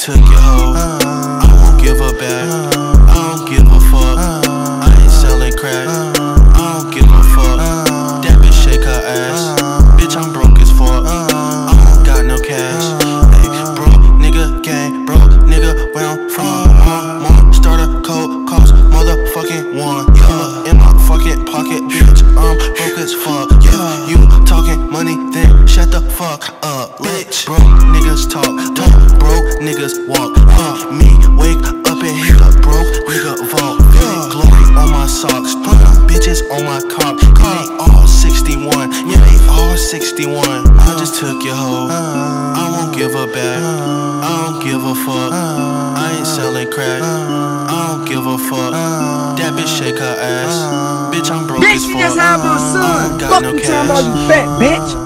took your hoe. I won't give her back. I don't give a fuck. I ain't selling crack. I don't give a fuck. That bitch shake her ass. Bitch, I'm broke as fuck. I don't got no cash. Hey, broke nigga gang, broke nigga where I'm from. Starter code cost motherfucking one. Yeah, in my fucking pocket, bitch. I'm broke as fuck. Yeah, you talking money, then shut the fuck up. Let broke niggas talk, broke niggas walk. Me wake up and hit a broke nigga vault. Glory on my socks, bitches on my cock. They all 61, yeah, they all 61. I just took your hoe, I won't give her back. I don't give a fuck. I ain't selling crack. I don't give a fuck. That bitch shake her ass. Bitch, I'm broke as fuck. Bitch, you just have a son. Fuck you talking about, you fat bitch.